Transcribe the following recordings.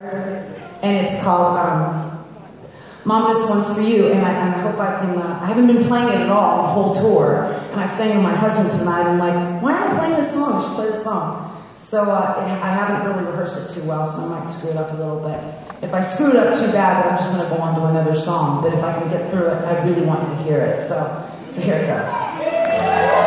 And it's called Mom, This One's For You. And I hope I can, I haven't been playing it at all the whole tour. And I sang to my husband tonight, I'm like, why aren't I playing this song? I should play this song. So I haven't really rehearsed it too well, so I might screw it up a little bit. If I screw it up too bad, then I'm just going to go on to another song. But if I can get through it, I really want you to hear it. So here it goes.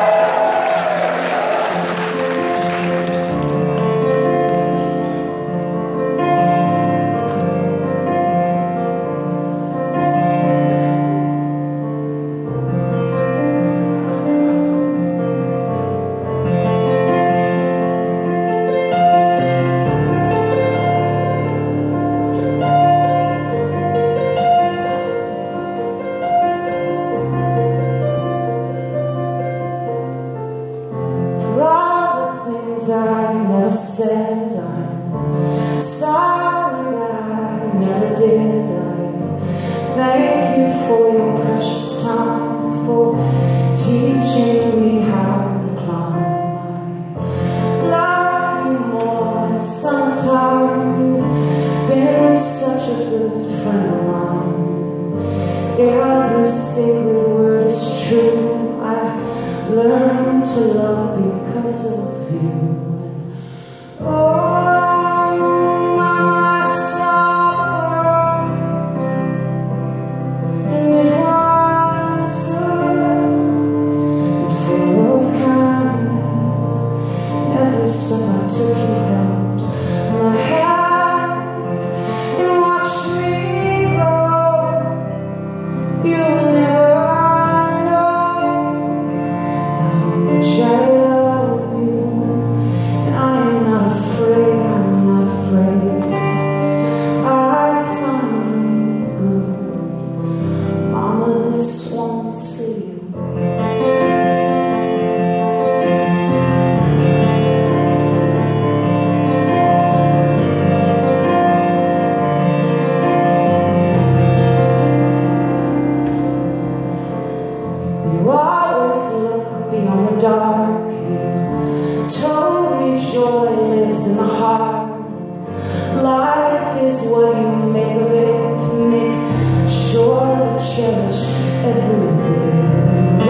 I never said I'm sorry I never did. I thank you for your precious time, for teaching me how to climb. I love you more than summertime. You've been such a good friend of mine. Every sacred word is true. I learned to love because of you. Dark, you told me joy lives in the heart. Life is what you make of it, to make sure to cherish every bit.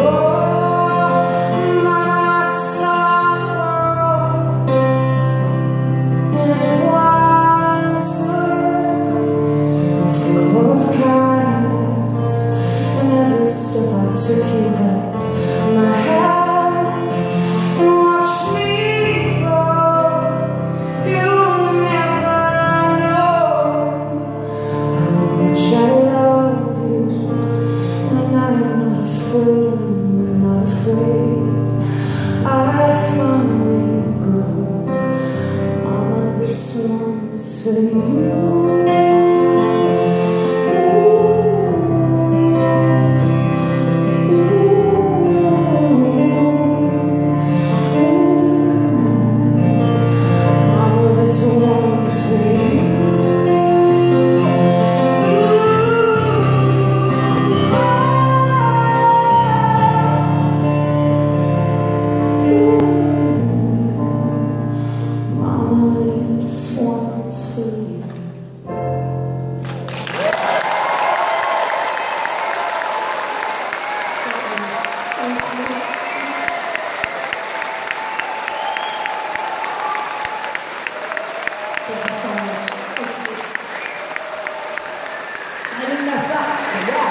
Oh, my sorrow, and it was good, full of kindness, and every step I took you held my hand. I didn't mess up, so yeah.